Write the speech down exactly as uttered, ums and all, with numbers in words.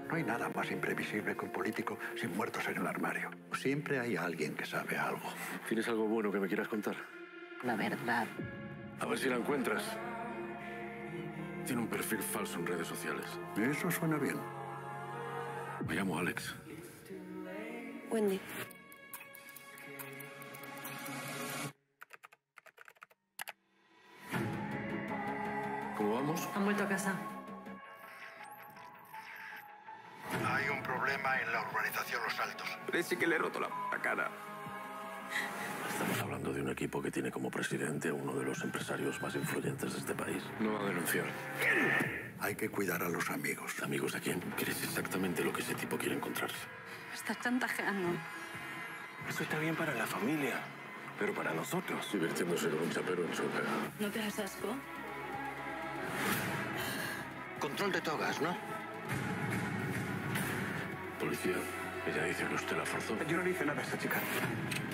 No hay nada más imprevisible que un político sin muertos en el armario. Siempre hay alguien que sabe algo. ¿Tienes algo bueno que me quieras contar? La verdad. A ver si la encuentras. Tiene un perfil falso en redes sociales. Eso suena bien. Me llamo Alex. Wendy. ¿Cómo vamos? Han vuelto a casa. Hay un problema en la urbanización Los Altos. Parece que le he roto la, la cara. Estamos hablando de un equipo que tiene como presidente a uno de los empresarios más influyentes de este país. No va a denunciar. Hay que cuidar a los amigos. ¿Amigos de quién? ¿Crees exactamente lo que ese tipo quiere encontrarse? Me estás chantajeando. Eso está bien para la familia, pero para nosotros. Divirtiéndose con un chapero en su cara. ¿No te das asco? Control de togas, ¿no? Policía, ella dice que usted la forzó. Yo no le hice nada a esta chica.